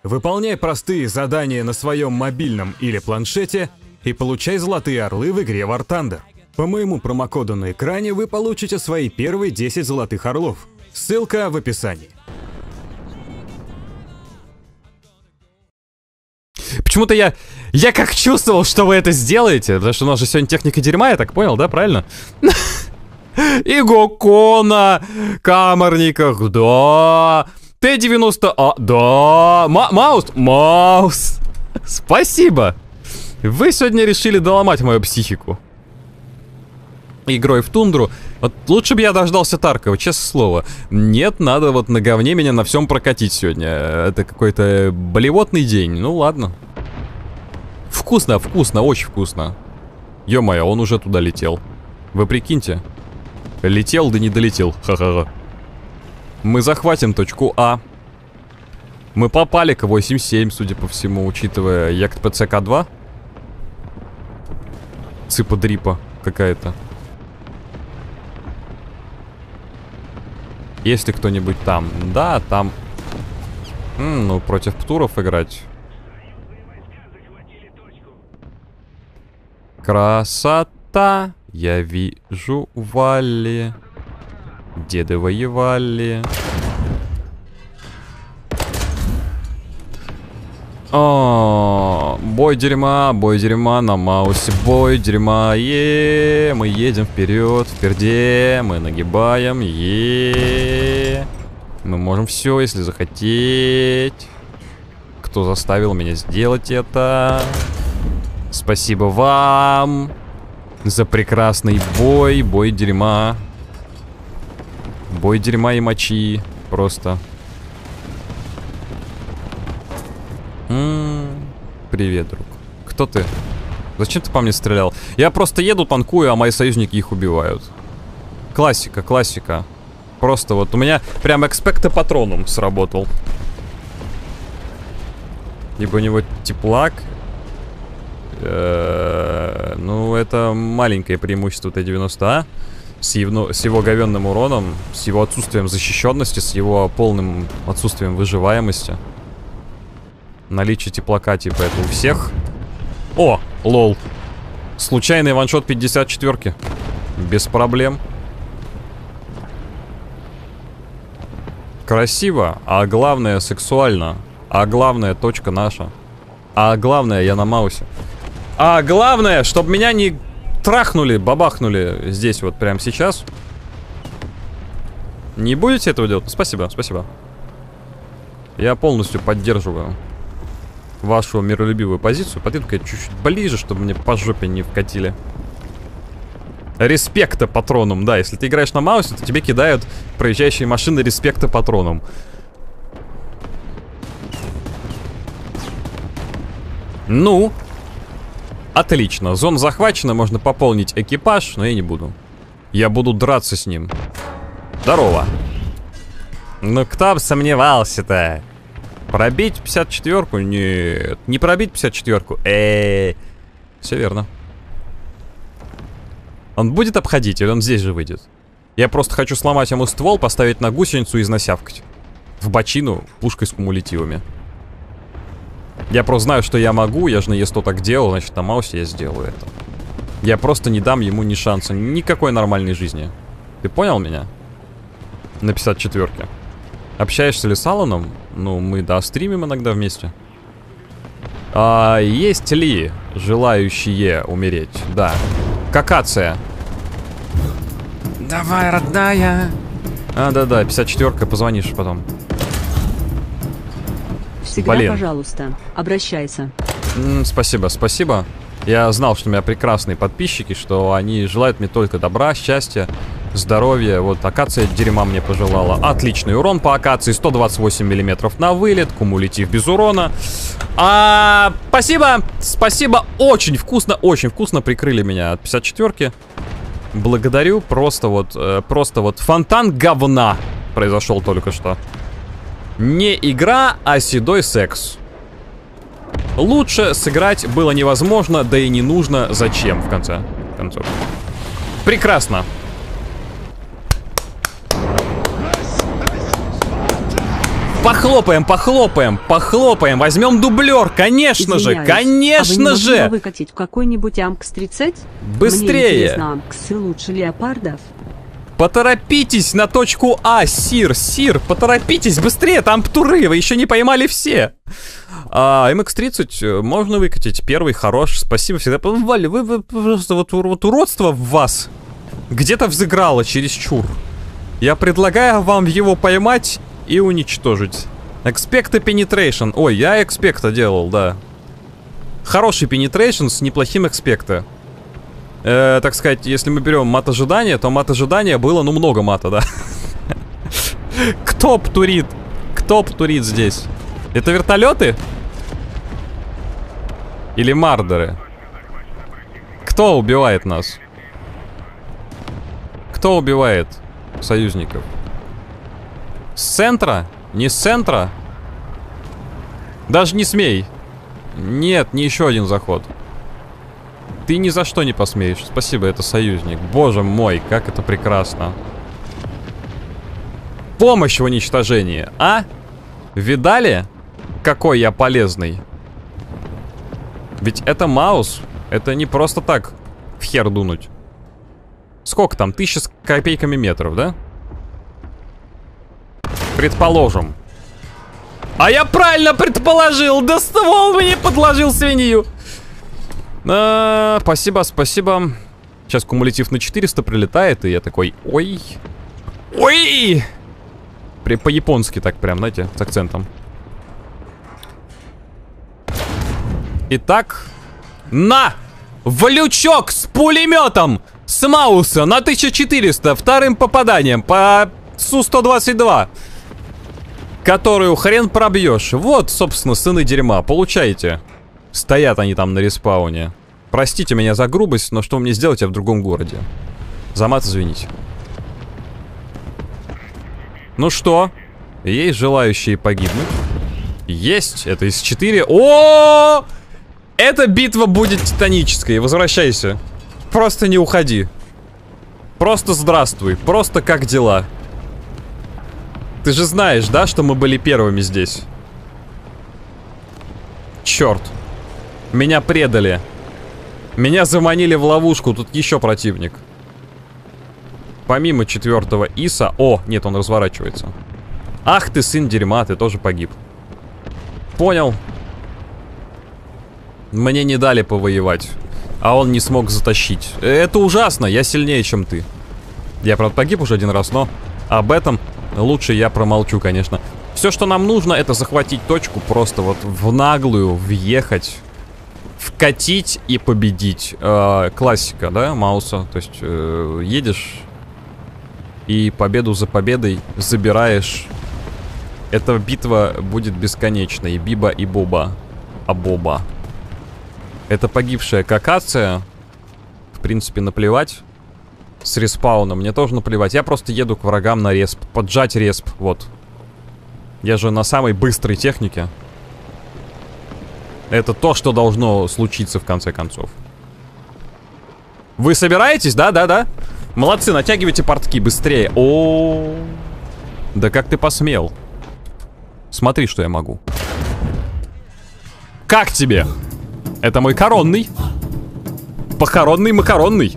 Выполняй простые задания на своем мобильном или планшете и получай золотые орлы в игре War Thunder. По моему промокоду на экране вы получите свои первые 10 золотых орлов. Ссылка в описании. Почему-то я как чувствовал, что вы это сделаете. Потому что у нас же сегодня техника дерьма, я так понял, да, правильно? Игоко на камерниках, да. Т-90, да. Маус. Спасибо. Вы сегодня решили доломать мою психику игрой в тундру. Вот лучше бы я дождался Таркова, честное слово. Нет, надо вот на говне меня на всем прокатить сегодня. Это какой-то болевотный день. Ну ладно. Вкусно, очень вкусно. Ё-моё, он уже туда летел. Вы прикиньте. Летел, да не долетел. Ха-ха-ха. Мы захватим точку А. Мы попали к 8-7, судя по всему, учитывая Яхт ПЦК-2. Ципа-дрипа какая-то. Есть ли кто-нибудь там? Да, там. Ну, против птуров играть. Красота. Я вижу Валли. Деды воевали. О, бой дерьма на Маусе, бой дерьма, мы едем вперед, впереди, мы нагибаем, мы можем все, если захотеть. Кто заставил меня сделать это? Спасибо вам за прекрасный бой дерьма. Бой дерьма и мочи, просто. Привет, друг. Кто ты? Зачем ты по мне стрелял? Я просто еду, танкую, а мои союзники их убивают. Классика. Просто вот у меня прям экспекто патронум сработал. Ибо у него теплак. Ну, это маленькое преимущество Т-90А. С его говенным уроном, с его отсутствием защищенности, с его полным отсутствием выживаемости. Наличие теплака, типа, это у всех. О, лол. Случайный ваншот 54-ки. Без проблем. Красиво, а главное сексуально. А главное точка наша. А главное я на Маусе. А главное, чтобы меня не трахнули, бабахнули здесь вот прямо сейчас. Не будете этого делать? Спасибо. Я полностью поддерживаю вашу миролюбивую позицию. Подойду-ка чуть-чуть ближе, чтобы мне по жопе не вкатили. Респекта патроном. Да, если ты играешь на Маусе, то тебе кидают проезжающие машины респекта патроном. Ну, отлично. Зона захвачена, можно пополнить экипаж, но я не буду. Я буду драться с ним. Здорово. Ну, кто бы сомневался-то? Пробить 54-ку? Нет. Не пробить 54-ку? Все верно. Он будет обходить или он здесь же выйдет? Я просто хочу сломать ему ствол, поставить на гусеницу и изнасявкать. В бочину пушкой с кумулятивами. Я просто знаю, что я могу. Я же на Е100 так делал, значит на Маусе я сделаю это. Я просто не дам ему ни шанса, никакой нормальной жизни. Ты понял меня? На 54-ке. Общаешься ли с Аланом? Ну, мы, да, стримим иногда вместе. Есть ли желающие умереть? Да. Какация. Давай, родная. Да-да, 54-ка, позвонишь потом. Всегда, пожалуйста, обращайся. Спасибо. Я знал, что у меня прекрасные подписчики, что они желают мне только добра, счастья, здоровья. Вот акация дерьма мне пожелала. Отличный урон по акации, 128 мм на вылет, кумулятив без урона. Спасибо, очень вкусно прикрыли меня от 54-ки. Благодарю, просто вот фонтан говна произошел только что. Не игра, а седой секс. Лучше сыграть было невозможно, да и не нужно. Зачем, в конце концов? Прекрасно. Похлопаем, похлопаем, похлопаем. Возьмем дублер, конечно же, конечно а вы не же. Выкатить какой-нибудь АМКС-30? Быстрее. Мне интересно, АМКСы лучше леопардов? Поторопитесь на точку А, Сир, поторопитесь быстрее, там птуры, вы еще не поймали все. МХ-30 можно выкатить, первый хорош, спасибо всегда. Валя, вы просто вот уродство в вас где-то взыграло чересчур. Я предлагаю вам его поймать и уничтожить. Expecta Penetration. Ой, я Expecta делал, да. Хороший Penetration с неплохим Expecta. Так сказать, если мы берем мат ожидания, то мат ожидания было, ну, много мата, да. Кто птурит? Кто птурит здесь? Это вертолеты? Или мардеры? Кто убивает нас? Кто убивает союзников? С центра? Не с центра? Даже не смей. Нет, не еще один заход. Ты ни за что не посмеешь. Спасибо, это союзник. Боже мой, как это прекрасно. Помощь в уничтожении, а? Видали, какой я полезный? Ведь это Маус. Это не просто так в хер дунуть. Сколько там? 1000 с копейками метров, да? Предположим. А я правильно предположил! Да ствол мне подложил свинью! Спасибо, спасибо. Сейчас кумулятив на 400 прилетает, и я такой, ой. Ой! По-японски так прям, знаете, с акцентом. Итак, на! В лючок с пулеметом! С Мауса на 1400 вторым попаданием по Су-122. Которую хрен пробьешь. Вот, собственно, сыны дерьма. Получаете. Стоят они там на респауне. Простите меня за грубость, но что мне сделать, я в другом городе. За мат извините. Ну что? Есть желающие погибнуть? Есть. Это из 4. О! Эта битва будет титанической. Возвращайся. Просто не уходи. Просто здравствуй. Просто как дела? Ты же знаешь, да, что мы были первыми здесь? Черт. Меня предали. Меня заманили в ловушку. Тут еще противник. Помимо 4-го ИСа... О, нет, он разворачивается. Ах ты, сын дерьма, ты тоже погиб. Понял. Мне не дали повоевать. А он не смог затащить. Это ужасно, я сильнее, чем ты. Я, правда, погиб уже один раз, но об этом лучше я промолчу, конечно. Все, что нам нужно, это захватить точку, просто вот в наглую въехать, вкатить и победить. Классика, да, Мауса. То есть едешь и победу за победой забираешь. Эта битва будет бесконечной. Биба и Боба. А Боба. Это погибшая Какация. В принципе, наплевать. С респауном мне тоже наплевать. Я просто еду к врагам на респ. Поджать респ, вот. Я же на самой быстрой технике. Это то, что должно случиться в конце концов. Вы собираетесь? Да, да, да. Молодцы, натягивайте портки быстрее. О, да как ты посмел? Смотри, что я могу. Как тебе? Это мой коронный. Похоронный макаронный.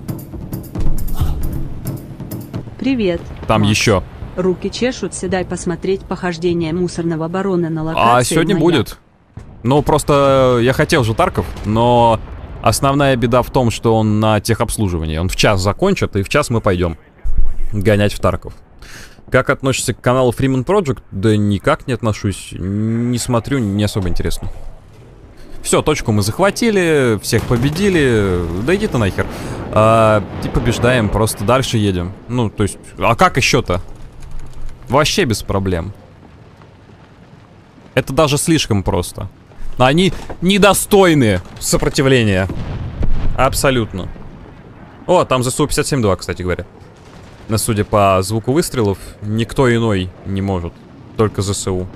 Привет. Там Макс. еще. Руки чешутся, дай посмотреть похождение мусорного барона на локации. А сегодня моя. будет. Ну, просто я хотел же Тарков, но основная беда в том, что он на техобслуживании. Он в час закончит, и в час мы пойдем гонять в Тарков. Как относишься к каналу Freeman Project? Да никак не отношусь. Не смотрю, не особо интересно. Все, точку мы захватили, всех победили. Да иди ты нахер. И побеждаем, просто дальше едем. Ну, то есть, а как еще-то? Вообще без проблем. Это даже слишком просто. Они недостойны сопротивления. Абсолютно. О, там ЗСУ-57-2, кстати говоря. Но судя по звуку выстрелов, никто иной не может. Только ЗСУ.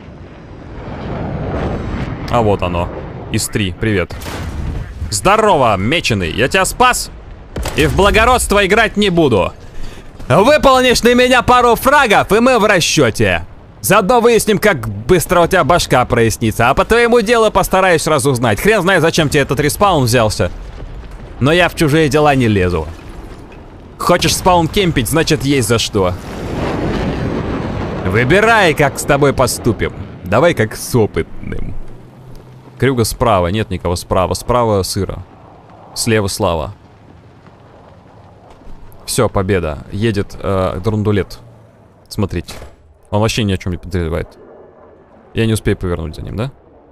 А вот оно. ИС-3, привет. Здорово, меченый. Я тебя спас и в благородство играть не буду. Выполнишь на меня пару фрагов, и мы в расчете. Заодно выясним, как быстро у тебя башка прояснится. А по твоему делу постараюсь разузнать. Хрен знает, зачем тебе этот респаун взялся. Но я в чужие дела не лезу. Хочешь спаун кемпить, значит есть за что. Выбирай, как с тобой поступим. Давай как с опытным. Крюга справа, нет никого справа. Справа сыро. Слева слава. Все, победа. Едет драндулет. Смотрите. Он вообще ни о чем не подозревает. Я не успею повернуть за ним, да?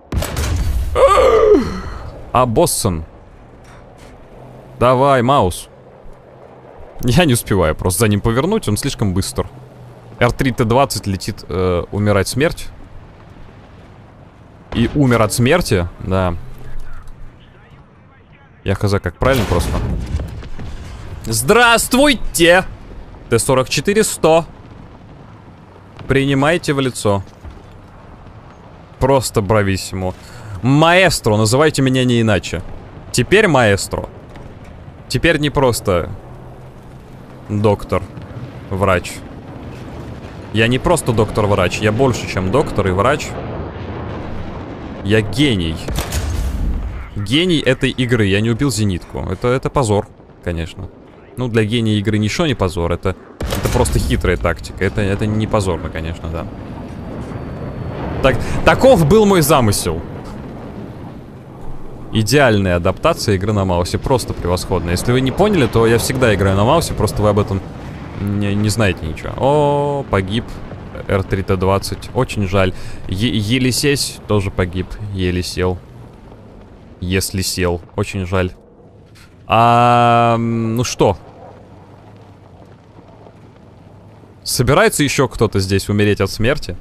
А Боссон. Давай, Маус. Я не успеваю просто за ним повернуть, он слишком быстр. R3-T20 летит умирать смерть. И умер от смерти, да. Я хз, как правильно просто. Здравствуйте! Т-44-100. Принимайте в лицо. Просто брависсимо. Маэстро, называйте меня не иначе. Теперь маэстро. Теперь не просто доктор, врач. Я не просто доктор-врач, я больше, чем доктор и врач. Я гений. Гений этой игры. Я не убил зенитку. Это позор, конечно. Ну, для гения игры ничего не позор. Это просто хитрая тактика. Это не позорно, конечно, да. Таков был мой замысел. Идеальная адаптация игры на маусе. Просто превосходная. Если вы не поняли, то я всегда играю на маусе. Просто вы об этом не знаете ничего. О, погиб. R3-T20. Очень жаль. Елисесь тоже погиб. Еле сел. Если сел. Очень жаль. Ну что? Собирается еще кто-то здесь умереть от смерти?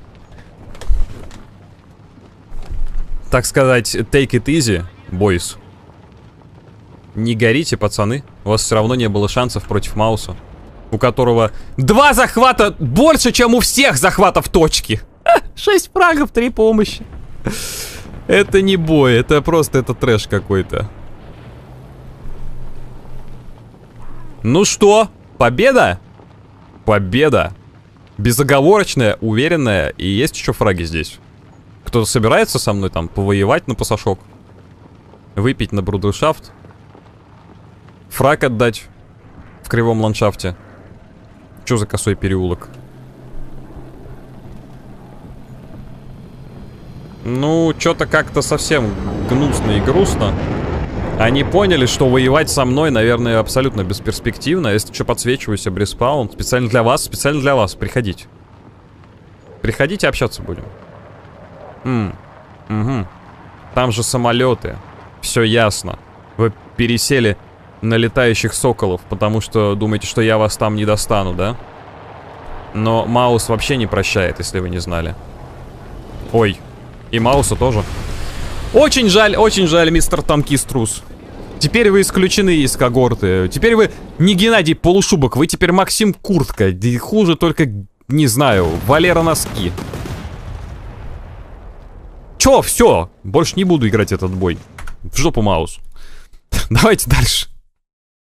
Так сказать, take it easy, boys. Не горите, пацаны. У вас все равно не было шансов против Мауса, у которого 2 захвата больше, чем у всех захватов точки. 6 фрагов, 3 помощи. Это не бой, это просто трэш какой-то. Ну что, победа? Победа. Безоговорочная, уверенная. И есть еще фраги здесь. Кто-то собирается со мной там повоевать на пасашок? Выпить на брудершафт? Фраг отдать в кривом ландшафте? Что за косой переулок? Ну, что-то как-то совсем гнусно и грустно. Они поняли, что воевать со мной, наверное, абсолютно бесперспективно. Если что, подсвечиваюсь, обреспаун. Специально для вас, приходите. Приходите, общаться будем. Угу. Там же самолеты. Все ясно. Вы пересели на летающих соколов, потому что думаете, что я вас там не достану, да? Но Маус вообще не прощает, если вы не знали. Ой, и Мауса тоже. Очень жаль, мистер Танкист Трус. Теперь вы исключены из когорты. Теперь вы не Геннадий Полушубок, вы теперь Максим Куртка. И хуже только, не знаю, Валера Носки. Чё, все, больше не буду играть этот бой. В жопу, Маус. Давайте дальше.